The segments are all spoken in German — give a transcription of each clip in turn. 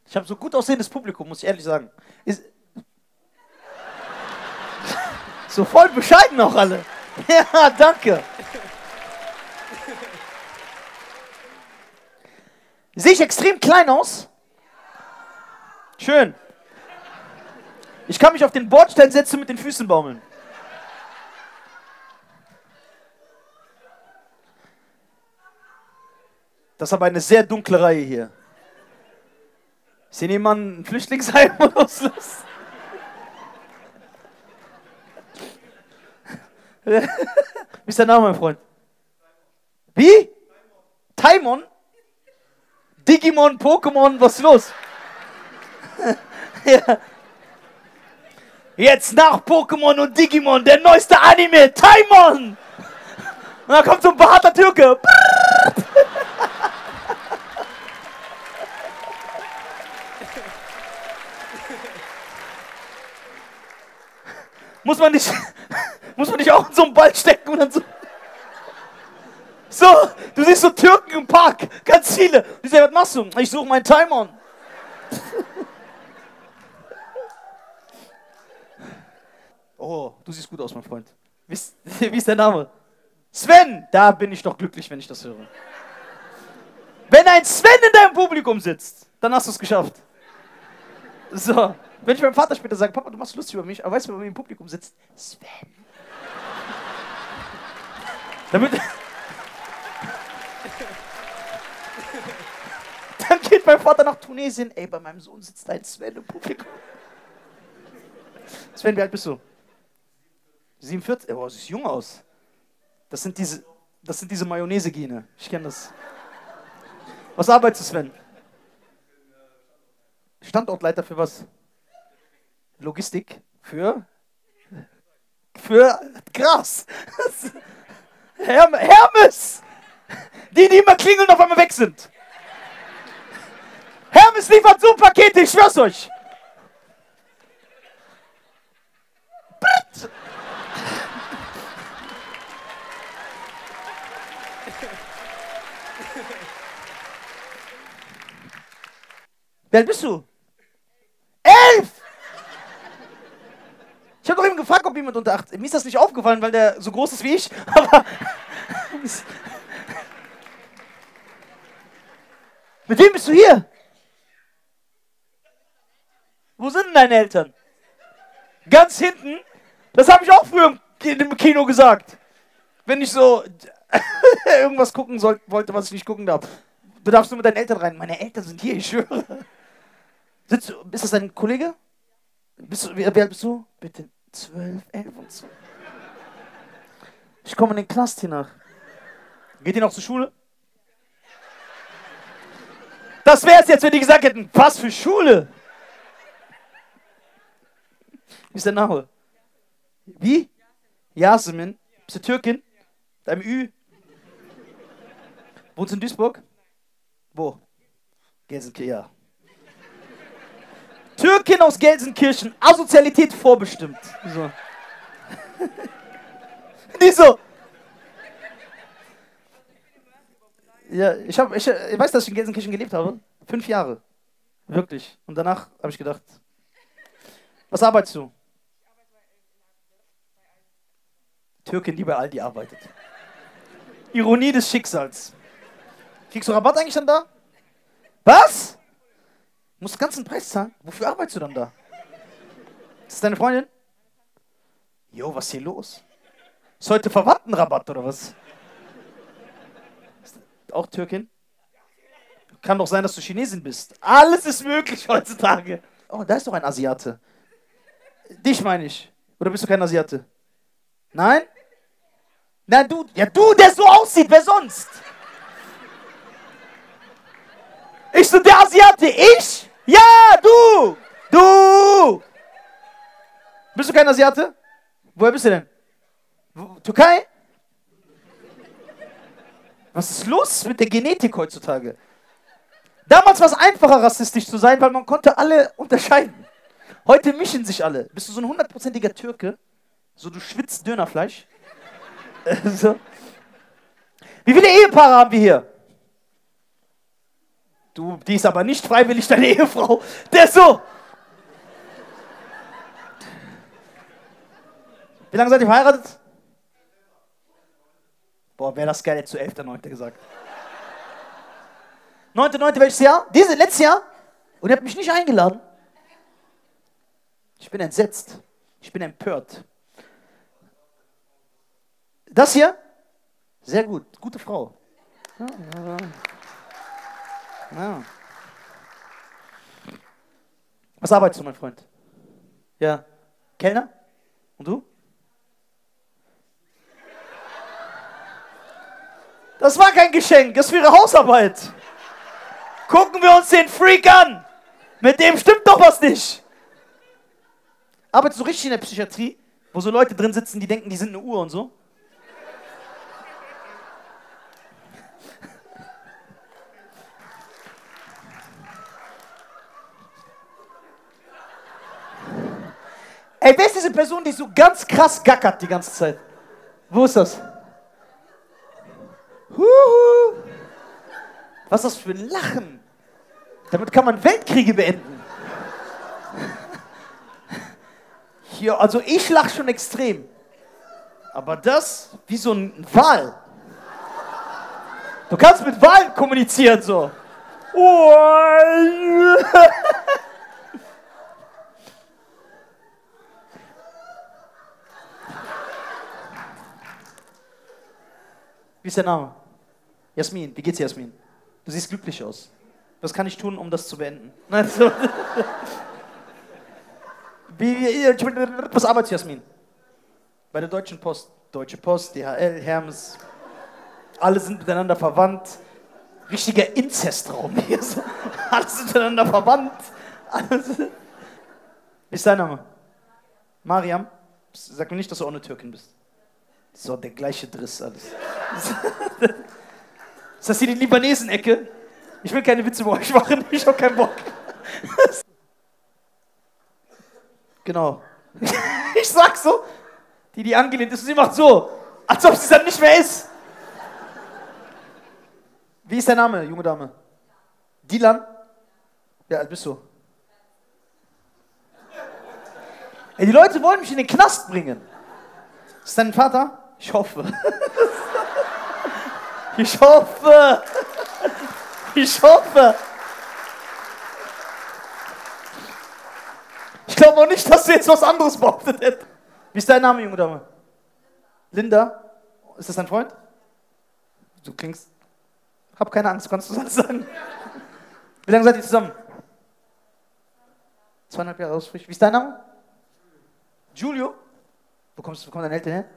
Ich habe so gut aussehendes Publikum, muss ich ehrlich sagen. So voll bescheiden auch alle. Ja, danke. Sehe ich extrem klein aus? Schön. Ich kann mich auf den Bordstein setzen und mit den Füßen baumeln. Das ist aber eine sehr dunkle Reihe hier. Ist hier jemand ein Flüchtlingsheim oder was los? Wie ist der Name, mein Freund? Wie? Taimon? Digimon, Pokémon, was ist los? Ja. Jetzt nach Pokémon und Digimon, der neueste Anime, Taimon! Und da kommt so ein behaarter Türke. Muss man nicht auch in so einen Ball stecken und dann so... So, du siehst so Türken im Park, ganz viele. Die sagen, was machst du? Ich suche meinen Taimon. Oh, du siehst gut aus, mein Freund. Wie ist der Name? Sven! Da bin ich doch glücklich, wenn ich das höre. Wenn ein Sven in deinem Publikum sitzt, dann hast du es geschafft. So, wenn ich meinem Vater später sage, Papa, du machst lustig über mich, aber weißt du, wer bei mir im Publikum sitzt? Sven. Damit... Dann geht mein Vater nach Tunesien. Ey, bei meinem Sohn sitzt ein Sven im Publikum. Sven, wie alt bist du? 47? Oh, siehst jung aus. Das sind diese Mayonnaise-Gene. Ich kenne das. Was arbeitest du, Sven? Standortleiter für was? Logistik? Für Gras. Hermes! Die immer klingeln und auf einmal weg sind. Hermes liefert so Pakete, ich schwör's euch. Wie alt bist du? 11! Ich habe doch eben gefragt, ob jemand unter 8... Mir ist das nicht aufgefallen, weil der so groß ist wie ich, aber... Mit wem bist du hier? Wo sind denn deine Eltern? Ganz hinten? Das habe ich auch früher im Kino gesagt. Wenn ich so irgendwas gucken wollte, was ich nicht gucken darf. Du darfst nur mit deinen Eltern rein. Meine Eltern sind hier, ich schwöre. Ist das dein Kollege? Wie alt bist du? Bitte 12, 11 und 12. Ich komme in den Knast hier nach. Geht ihr noch zur Schule? Das wär's jetzt, wenn die gesagt hätten, was für Schule? Wie ist der Name? Wie? Yasemin. Bist du Türkin? Mit einem Ü? Wohnst du in Duisburg? Wo? Gelsenkirchen, ja. Türkin aus Gelsenkirchen. Asozialität vorbestimmt. So. Die so. Ja, ich weiß, dass ich in Gelsenkirchen gelebt habe. 5 Jahre. Wirklich. Und danach habe ich gedacht, was arbeitest du? Türkin, die bei Aldi arbeitet. Ironie des Schicksals. Kriegst du Rabatt eigentlich dann da? Was? Musst den ganzen Preis zahlen? Wofür arbeitest du dann da? Ist das deine Freundin? Jo, was ist hier los? Ist heute Verwandtenrabatt oder was? Ist auch Türkin? Kann doch sein, dass du Chinesin bist. Alles ist möglich heutzutage. Oh, da ist doch ein Asiate. Dich meine ich. Oder bist du kein Asiate? Nein? Na du, ja du, der so aussieht, wer sonst? Ich so, der Asiate, ich? Ja, du! Du! Bist du kein Asiate? Woher bist du denn? Türkei? Was ist los mit der Genetik heutzutage? Damals war es einfacher, rassistisch zu sein, weil man konnte alle unterscheiden. Heute mischen sich alle. Bist du so ein 100%iger Türke? So, du schwitzt Dönerfleisch? So. Wie viele Ehepaare haben wir hier? Du, die ist aber nicht freiwillig deine Ehefrau. Der ist so. Wie lange seid ihr verheiratet? Boah, wäre das geil, jetzt zu 11.9. gesagt. 9.9. welches Jahr? Letztes Jahr? Und ihr habt mich nicht eingeladen. Ich bin entsetzt. Ich bin empört. Das hier? Sehr gut. Gute Frau. Ja. Was arbeitest du, mein Freund? Ja. Kellner? Und du? Das war kein Geschenk, das ist für ihre Hausarbeit. Gucken wir uns den Freak an. Mit dem stimmt doch was nicht. Arbeitest du richtig in der Psychiatrie, wo so Leute drin sitzen, die denken, die sind eine Uhr und so? Ey, wer ist diese Person, die so ganz krass gackert die ganze Zeit? Wo ist das? Huhu. Was ist das für ein Lachen? Damit kann man Weltkriege beenden. Hier, also ich lache schon extrem. Aber das, wie so ein Wal. Du kannst mit Walen kommunizieren so. Wie ist der Name? Jasmin. Wie geht's dir, Jasmin? Du siehst glücklich aus. Was kann ich tun, um das zu beenden? Was arbeitest du, Jasmin? Bei der Deutschen Post. Deutsche Post, DHL, Hermes. Alle sind miteinander verwandt. Richtiger Inzestraum hier. So. Alle sind miteinander verwandt. Wie ist dein Name? Mariam? Sag mir nicht, dass du auch eine Türkin bist. So, der gleiche Driss alles. Ist das hier die Libanesen-Ecke? Ich will keine Witze über euch machen, ich hab keinen Bock. Genau. Ich sag so, die angelehnt ist und sie macht so, als ob sie dann nicht mehr ist. Wie ist dein Name, junge Dame? Dilan? Wie alt bist du? Ey, die Leute wollen mich in den Knast bringen. Ist dein Vater? Ich hoffe. Ich hoffe. Ich hoffe. Ich glaube auch nicht, dass du jetzt was anderes behauptet hättest. Wie ist dein Name, junge Dame? Linda? Ist das dein Freund? Du klingst... Hab keine Angst, kannst du das sagen? Wie lange seid ihr zusammen? 2,5 Jahre ausfrisch. Wie ist dein Name? Giulio? Wo kommen deine Eltern her?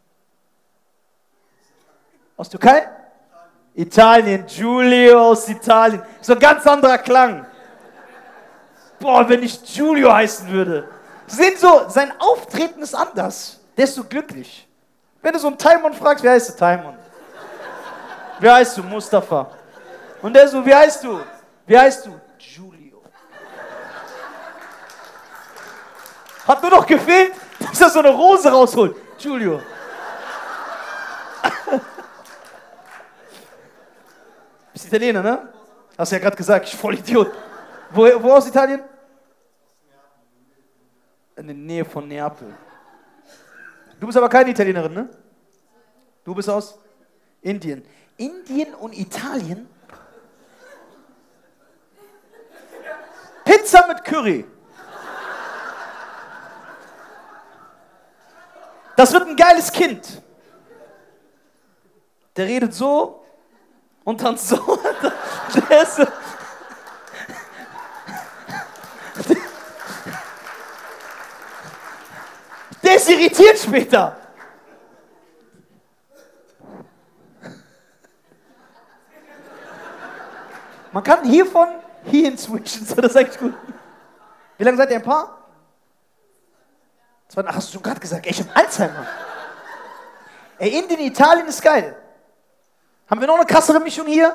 Aus Türkei? Italien. Giulio aus Italien. So ein ganz anderer Klang. Boah, wenn ich Giulio heißen würde. Sehen so, sein Auftreten ist anders. Der ist so glücklich. Wenn du so einen Taimon fragst, wie heißt du? Taimon. Wie heißt du? Mustafa. Und der so, wie heißt du? Wie heißt du? Giulio. Hat nur noch gefehlt, dass er so eine Rose rausholt. Giulio. Bist Italiener, ne? Hast du ja gerade gesagt, ich voll Idiot. Wo aus Italien? In der Nähe von Neapel. Du bist aber keine Italienerin, ne? Du bist aus Indien. Indien und Italien? Pizza mit Curry. Das wird ein geiles Kind. Der redet so und dann so. Der ist so. Der ist irritiert später. Man kann hiervon hierhin switchen, so das ist eigentlich gut. Wie lange seid ihr ein Paar? Ach, hast du schon gerade gesagt, ey, ich hab Alzheimer. Ey, Indien, Italien ist geil. Haben wir noch eine krassere Mischung hier?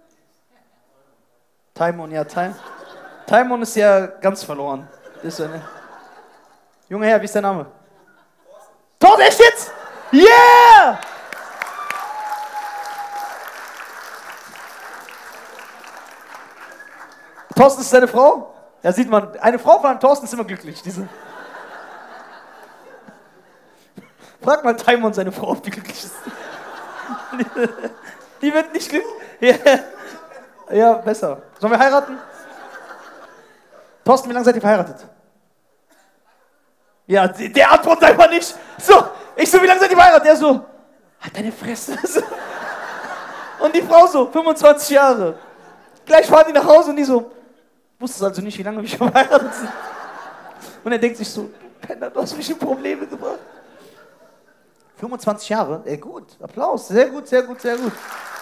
Taimon, ja, Taimon ist ja ganz verloren. Ist ja, ne? Junge Herr, wie ist dein Name? Thorsten, echt jetzt? Yeah! Thorsten ist seine Frau? Ja, sieht man, eine Frau von einem Thorsten ist immer glücklich. Frag mal Timon seine Frau, ob die glücklich ist. Die wird nicht glücklich. Ja, besser. Sollen wir heiraten? Thorsten, wie lange seid ihr verheiratet? Ja, der antwortet einfach nicht. So, ich so, wie lange seid ihr verheiratet? Der so, hat deine Fresse. Und die Frau so, 25 Jahre. Gleich fahren die nach Hause und die so, wusstest also nicht, wie lange wir schon verheiratet sind. Und er denkt sich so, Penner, du hast mich in Probleme gebracht. 25 Jahre? Ey, gut, Applaus, sehr gut, sehr gut, sehr gut.